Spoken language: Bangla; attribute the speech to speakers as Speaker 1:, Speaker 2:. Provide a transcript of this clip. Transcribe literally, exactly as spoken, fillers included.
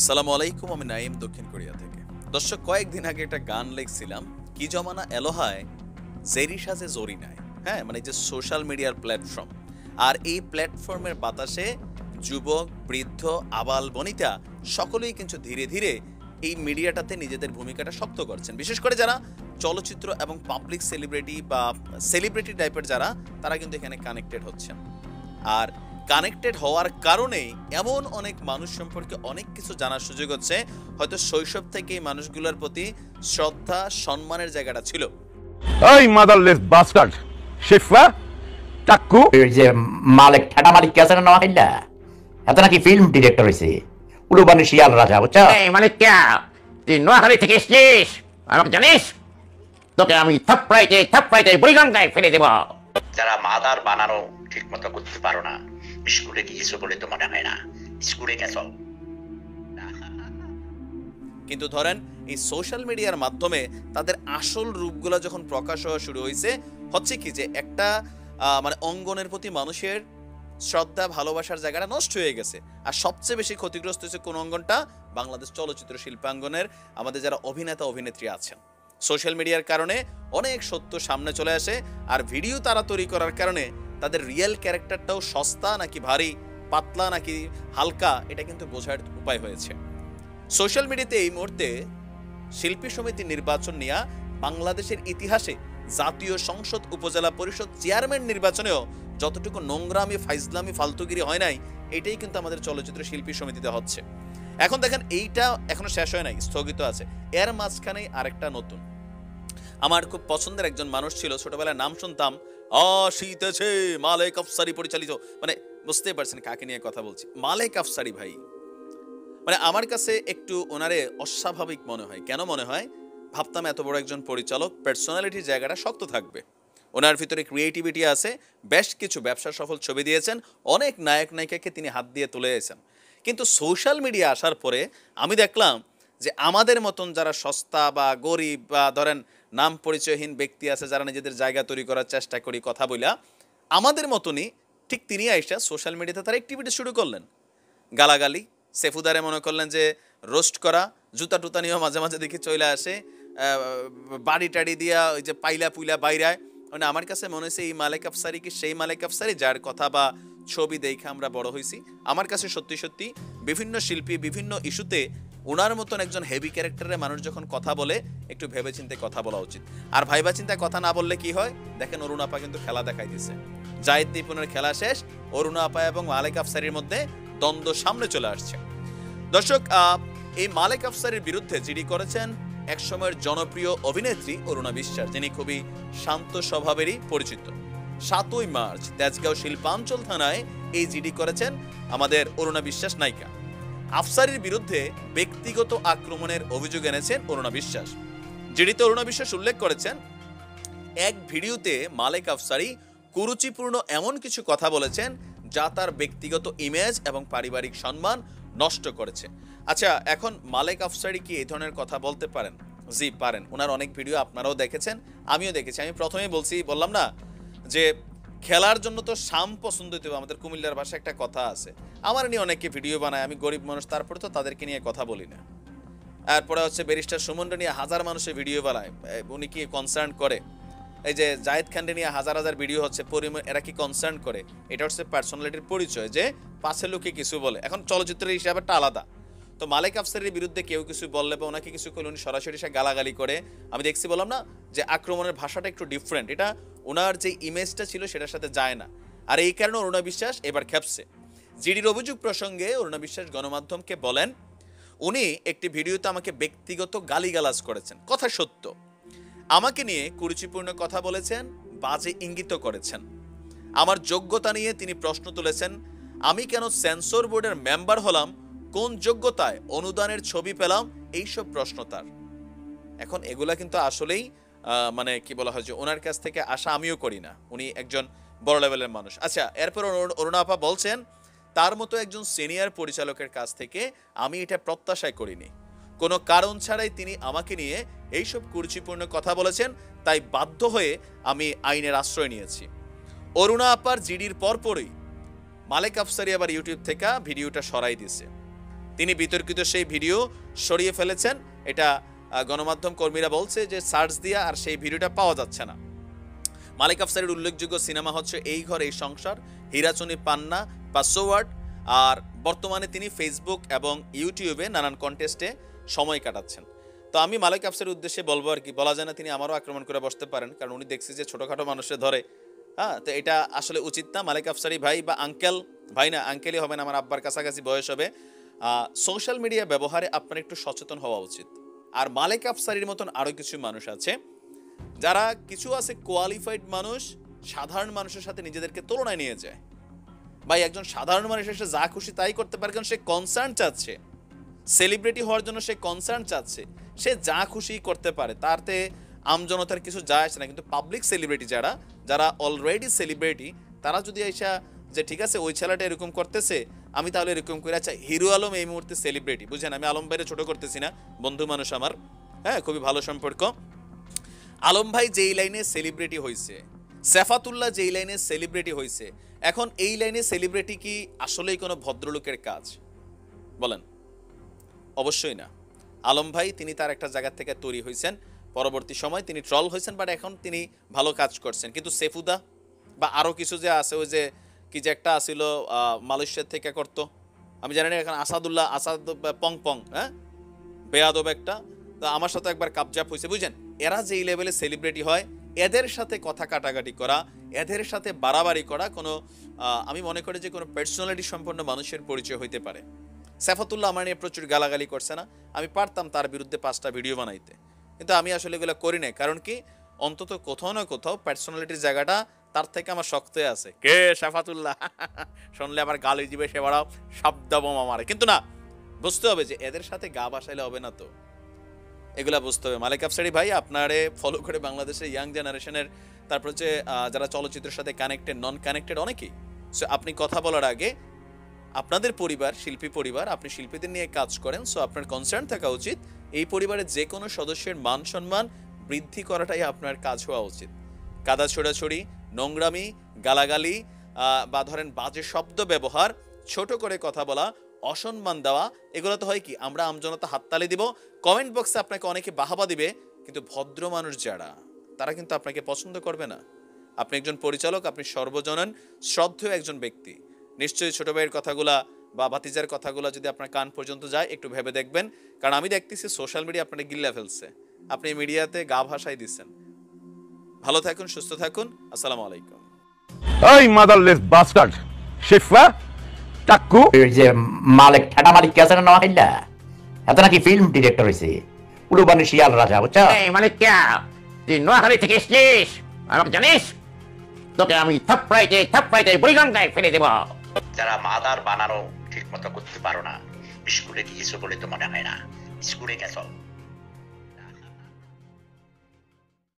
Speaker 1: আসসালামু আলাইকুম, আমি নাইম দক্ষিণ কোরিয়া থেকে। দর্শক, কয়েকদিন আগে একটা গান লিখছিলাম, কি জমানা এলোহায় জেরি সাজে জরি নাই। হ্যাঁ, মানে যে সোশ্যাল মিডিয়ার প্ল্যাটফর্ম, আর এই প্ল্যাটফর্মের বাতাসে যুবক, বৃদ্ধ, আবাল বনিতা সকলেই কিন্তু ধীরে ধীরে এই মিডিয়াটাতে নিজেদের ভূমিকাটা শক্ত করছেন। বিশেষ করে যারা চলচ্চিত্র এবং পাবলিক সেলিব্রিটি বা সেলিব্রিটি টাইপের যারা, তারা কিন্তু এখানে কানেক্টেড হচ্ছেন। আর কানেক্টেড হওয়ার কারণেই এমন অনেক মানুষ সম্পর্কে অনেক কিছু জানার সুযোগ হচ্ছে। হয়তো শৈশব থেকেই মানুষগুলোর প্রতি শ্রদ্ধা, সম্মানের জায়গাটা ছিল।
Speaker 2: ওই মাদারলেস বাস্টার্ড শেফা টাক্কু
Speaker 3: এই যে মালিক ঠাডা মালিক কে আছে না নহাইলা, এত নাকি ফিল্ম ডিরেক্টর হইছে উলুবানি শিয়াল রাজা, বুঝছো?
Speaker 4: এই মালিক কে? তুই নোয়াখালী থেকে এসছিস, আমাকে জানিস? তোকে আমি থাপড়াইতে থাপড়াইতে বুড়িগঙ্গায় ফেলে দেব।
Speaker 3: যারা মাদার বানানো ঠিক মতো করতে পারো না, স্কুলে গিয়েছো বলে তো মনে হয় না স্কুলে গেছো।
Speaker 1: কিন্তু ধরেন এই সোশ্যাল মিডিয়ার মাধ্যমে তাদের আসল রূপগুলো যখন প্রকাশ হওয়া শুরু হয়েছে, হচ্ছে কি যে একটা মানে অঙ্গনের প্রতি মানুষের শ্রদ্ধা, ভালোবাসার জায়গাটা নষ্ট হয়ে গেছে। আর সবচেয়ে বেশি ক্ষতিগ্রস্ত হয়েছে কোন অঙ্গনটা? বাংলাদেশ চলচ্চিত্র শিল্পাঙ্গনের আমাদের যারা অভিনেতা অভিনেত্রী আছেন। সোশ্যাল মিডিয়ার কারণে অনেক সত্য সামনে চলে আসে, আর ভিডিও তারা তৈরি করার কারণে তাদের রিয়েল ক্যারেক্টারটাও সস্তা নাকি ভারী, পাতলা নাকি হালকা, এটা কিন্তু বোঝার উপায় হয়েছে। সোশ্যাল মিডিয়াতে এই মুহূর্তে শিল্পী সমিতি নির্বাচন নিয়ে বাংলাদেশের ইতিহাসে জাতীয় সংসদ, উপজেলা পরিষদ, চেয়ারম্যান নির্বাচনেও যতটুকু নোংরামি, ফাইজলামি, ফালতুগিরি হয় নাই, এটাই কিন্তু আমাদের চলচ্চিত্র শিল্পী সমিতিতে হচ্ছে। এখন দেখেন, এইটা এখনো শেষ হয় নাই, স্থগিত আছে। এর মাঝখানেই আরেকটা নতুন, আমার খুব পছন্দের একজন মানুষ ছিল, ছোটবেলায় নাম শুনতাম, আসিতেছে মালেক আফসারি পরিচালিত, মানে বুঝতে পারছেন কাকে নিয়ে কথা বলছি। মালেক আফসারি ভাই, মানে আমার কাছে একটু ওনারে অস্বাভাবিক মনে হয়। কেন মনে হয়? ভাবতাম এত বড় একজন পরিচালক, পার্সোনালিটির জায়গাটা শক্ত থাকবে, ওনার ভিতরে ক্রিয়েটিভিটি আছে, বেশ কিছু ব্যবসা সফল ছবি দিয়েছেন, অনেক নায়ক নায়িকাকে তিনি হাত দিয়ে তুলে এসেছেন। কিন্তু সোশ্যাল মিডিয়া আসার পরে আমি দেখলাম যে আমাদের মতন যারা সস্তা বা গরিব বা ধরেন নাম পরিচয়হীন ব্যক্তি আছে, যারা নিজেদের জায়গা তৈরি করার চেষ্টা করি কথা বইলা, আমাদের মতনই ঠিক তিনি আইসা সোশ্যাল মিডিয়াতে তারা অ্যাক্টিভিটি শুরু করলেন। গালাগালি, সেফুদারে মনে করলেন যে রোস্ট করা, জুতা টুতা নিয়েও মাঝে মাঝে দেখি চলে আসে, বাড়ি টাড়ি দিয়া ওই যে পাইলা পুইলা বাইরায়। মানে আমার কাছে মনে হয়েছে এই মালেক আফসারি কি সেই মালেক আফসারি যার কথা বা ছবি দেখে আমরা বড় হয়েছি? আমার কাছে সত্যি সত্যি বিভিন্ন শিল্পী বিভিন্ন ইস্যুতে ওনার মতন একজন হেভি ক্যারেক্টারের মানুষ যখন কথা বলে, একটু ভেবে চিন্তে কথা বলা উচিত। আর ভাইবা চিন্তায় কথা না বললে কি হয়? দেখেন, অরুণ আপা কিন্তু খেলা দেখাই দিছে। জাহিদ দীপনের খেলা শেষ, অরুণ আপা এবং মালেক আফসারির মধ্যে দ্বন্দ্ব সামনে চলে আসছে। দর্শক, এই মালেক আফসারির বিরুদ্ধে জিডি করেছেন একসময়ের জনপ্রিয় অভিনেত্রী অরুণা বিশ্বাস, যিনি খুবই শান্ত স্বভাবেরই পরিচিত। সাতই মার্চ তেজগাঁও শিল্পাঞ্চল থানায় এই জিডি করেছেন আমাদের অরুণা বিশ্বাস নায়িকা। আফসারির বিরুদ্ধে ব্যক্তিগত আক্রমণের অভিযোগ এনেছেন অরুণা বিশ্বাস। জিডিতে অরুণা বিশ্বাস উল্লেখ করেছেন, এক ভিডিওতে মালেক আফসারি কুরুচিপূর্ণ এমন কিছু কথা বলেছেন যা তার ব্যক্তিগত ইমেজ এবং পারিবারিক সম্মান নষ্ট করেছে। আচ্ছা, এখন মালেক আফসারি কি এই ধরনের কথা বলতে পারেন? জি পারেন। ওনার অনেক ভিডিও আপনারাও দেখেছেন, আমিও দেখেছি। আমি প্রথমেই বলছি, বললাম না যে খেলার জন্য তো শাম পছন্দ হইতে হবে। আমাদের কুমিল্লার ভাষায় একটা কথা আছে, আমার নিয়ে অনেকে ভিডিও বানায়, আমি গরিব মানুষ, তারপরে তো তাদেরকে নিয়ে কথা বলি না। তারপরে হচ্ছে ব্যারিস্টার সুমনরে নিয়ে হাজার মানুষের ভিডিও বানায়, উনি কি কনসার্ন করে? এই যে জাহিদ খানরে নিয়ে হাজার হাজার ভিডিও হচ্ছে, এরা কি কনসার্ন করে? এটা হচ্ছে পার্সোনালিটির পরিচয়, যে পাশে লোকে কিছু বলে। এখন চলচ্চিত্রের হিসাবটা আলাদা। তো মালেক আফসারির বিরুদ্ধে কেউ কিছু বললে বা ওনাকে কিছু করলে উনি সরাসরি সে গালাগালি করে। আমি দেখছি, বললাম না যে আক্রমণের ভাষাটা একটু ডিফারেন্ট, এটা ওনার যে ইমেজটা ছিল সেটার সাথে যায় না। আর এই কারণে অরুণা বিশ্বাস এবার খেপছে। জিডির অভিযোগ প্রসঙ্গে অরুণা বিশ্বাস গণমাধ্যমকে বলেন, উনি একটি ভিডিওতে আমাকে ব্যক্তিগত গালিগালাজ করেছেন, কথা সত্য। আমাকে নিয়ে কুরুচিপূর্ণ কথা বলেছেন, বাজে ইঙ্গিত করেছেন। আমার যোগ্যতা নিয়ে তিনি প্রশ্ন তুলেছেন, আমি কেন সেন্সর বোর্ডের মেম্বার হলাম, কোন যোগ্যতায় অনুদানের ছবি পেলাম, এইসব প্রশ্ন তার। এখন এগুলা কিন্তু আসলেই মানে কি বলা হয়, যে ওনার কাছ থেকে আশা আমিও করি না, উনি একজন বড় লেভেলের মানুষ। আচ্ছা, এরপর অরুণা আপা বলছেন, তার মতো একজন সিনিয়র পরিচালকের কাছ থেকে আমি এটা প্রত্যাশাই করিনি। কোনো কারণ ছাড়াই তিনি আমাকে নিয়ে এইসব কুরুচিপূর্ণ কথা বলেছেন, তাই বাধ্য হয়ে আমি আইনের আশ্রয় নিয়েছি। অরুণা আপার জিডির পরপরই মালেক আফসারি আবার ইউটিউব থেকে ভিডিওটা সরাই দিছে। তিনি বিতর্কিত সেই ভিডিও সরিয়ে ফেলেছেন। এটা গণমাধ্যম কর্মীরা বলছে যে সার্চ দিয়া আর সেই ভিডিওটা পাওয়া যাচ্ছে না। মালিক আফসারের উল্লেখযোগ্য সিনেমা হচ্ছে এই ঘর এই সংসার, হীরাচুনি পান্না, পাসওয়ার্ড। আর বর্তমানে তিনি ফেসবুক এবং ইউটিউবে নানান কন্টেস্টে সময় কাটাচ্ছেন। তো আমি মালিক আফসারের উদ্দেশ্যে বলবো আর কি, বলা যায় না তিনি আমারও আক্রমণ করে বসতে পারেন, কারণ উনি দেখছি যে ছোটোখাটো মানুষে ধরে। হ্যাঁ, তো এটা আসলে উচিত না। মালিক আফসারি ভাই বা আঙ্কেল, ভাই না আঙ্কেলই হবেন, আমার আব্বার কাছাকাছি বয়স হবে। সোশ্যাল মিডিয়া ব্যবহারে আপনার একটু সচেতন হওয়া উচিত। আর মালিক আফসারির মতন আরও কিছু মানুষ আছে যারা, কিছু আছে কোয়ালিফাইড মানুষ সাধারণ মানুষের সাথে নিজেদেরকে তুলনায় নিয়ে যায়। ভাই একজন সাধারণ মানুষ এসে যা খুশি তাই করতে পারে, কারণ সে কনসার্ন চাচ্ছে, সেলিব্রিটি হওয়ার জন্য সে কনসার্ন চাচ্ছে, সে যা খুশি করতে পারে, তাতে আমজনতার কিছু যায় আসে না। কিন্তু পাবলিক সেলিব্রিটি যারা যারা অলরেডি সেলিব্রিটি, তারা যদি এসা যে ঠিক আছে ওই ছেলেটা এরকম করতেছে, আমি তাহলে এরকম করে। আচ্ছা, হিরো আলম এই মুহূর্তে সেলিব্রিটি, বুঝেন, আমি আলম ভাইরে ছোট করতেছি না, বন্ধু মানুষ আমার, হ্যাঁ, খুবই ভালো সম্পর্ক। আলম ভাই যেই লাইনে সেলিব্রিটি হয়েছে, সেফাতুল্লাহ যেই লাইনে সেলিব্রিটি হয়েছে, এখন এই লাইনে সেলিব্রিটি কি আসলেই কোনো ভদ্রলোকের কাজ? বলেন, অবশ্যই না। আলম ভাই তিনি তার একটা জায়গা থেকে তৈরি হয়েছেন, পরবর্তী সময় তিনি ট্রল হয়েছেন, বাট এখন তিনি ভালো কাজ করছেন। কিন্তু সেফুদা বা আরও কিছু যে আছে, ওই যে কি যে একটা আসিল মালয়েশিয়ার থেকে করতো, আমি জানি না, এখন আসাদুল্লাহ, আসাদ পং পং, হ্যাঁ, বেয়াদব একটা, তো আমার সাথে একবার কাবজাপ হয়েছে, বুঝছেন। এরা যেই লেভেলে সেলিব্রিটি হয়, এদের সাথে কথা কাটাকাটি করা, এদের সাথে বাড়াবাড়ি করা কোনো, আমি মনে করি যে কোনো পার্সোনালিটি সম্পন্ন মানুষের পরিচয় হইতে পারে। সেফাতুল্লাহ আমার নিয়ে প্রচুর গালাগালি করছে না, আমি পারতাম তার বিরুদ্ধে পাঁচটা ভিডিও বানাইতে, কিন্তু আমি আসলে এগুলো করি নাই। কারণ কি, অন্তত কোথাও না কোথাও পার্সোনালিটির জায়গাটা তার থেকে আমার শক্ত আছে। কে সেফাতুল্লাহ শুনলে আবার গালি দিবে, সে বাড়াও শব্দ বোমা মারে। কিন্তু না, বুঝতে হবে যে এদের সাথে গা বাসাইলে হবে না, তো এগুলা বুঝতে হবে। মালিক আফসারি ভাই আপনারে ফলো করে বাংলাদেশের ইয়াং জেনারেশনের, তারপর হচ্ছে যারা চলচ্চিত্রের সাথে কানেক্টেড, নন কানেক্টেড অনেকেই। সো আপনি কথা বলার আগে আপনাদের পরিবার, শিল্পী পরিবার, আপনি শিল্পীদের নিয়ে কাজ করেন, সো আপনার কনসার্ন থাকা উচিত এই পরিবারের যে কোনো সদস্যের মান সম্মান বৃদ্ধি করাটাই আপনার কাজ হওয়া উচিত। কাদা ছোড়াছড়ি, নোংরামি, গালাগালি বা ধরেন বাজে শব্দ ব্যবহার, ছোট করে কথা বলা, অসম্মান দেওয়া, এগুলো তো হয় কি, আমরা আমজনতা হাততালি দিব, কমেন্ট বক্সে আপনাকে অনেকে বাহাবা দিবে, কিন্তু ভদ্র মানুষ যারা, তারা কিন্তু আপনাকে পছন্দ করবে না। আপনি একজন পরিচালক, আপনি সর্বজনীন শ্রদ্ধেয় একজন ব্যক্তি, নিশ্চয়ই ছোট ভাইয়ের কথাগুলা বা ভাতিজার কথাগুলা যদি আপনার কান পর্যন্ত যায়, একটু ভেবে দেখবেন। কারণ আমি দেখতেছি সোশ্যাল মিডিয়া আপনাকে গিল্লা ফেলছে, আপনি মিডিয়াতে গা ভাসাই দিচ্ছেন। ভালো থাকুন, সুস্থ থাকুন, আসসালামু আলাইকুম।
Speaker 2: ওই মাদারলেস বাস্টার্ড শেফা টাক্কু,
Speaker 3: এই যে মালিক ঠাডা মালিক কে আছে না নোয়াখাইলা, এত নাকি ফিল্ম ডিরেক্টর হয়েছে, উলুবানি শিয়াল রাজা, বুঝছো?
Speaker 4: এই মালিক কে, তুই নোয়াখালী থেকে এসছিস, আমাকে জানিস? তোকে আমি থাপড়াইতে থাপড়াইতে বুড়িগঙ্গায় ফেলে দেব।
Speaker 3: যারা মাদার বানানো ঠিক মতো করতে পারো না, স্কুলে গিয়েছো বলে তো মনে হয় না, স্কুলে গেছো।